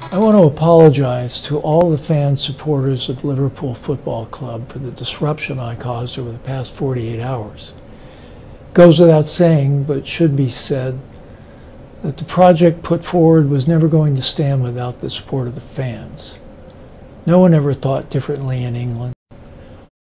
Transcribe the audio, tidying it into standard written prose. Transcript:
I want to apologize to all the fans, supporters of Liverpool Football Club for the disruption I caused over the past 48 hours. It goes without saying, but should be said, that the project put forward was never going to stand without the support of the fans. No one ever thought differently in England.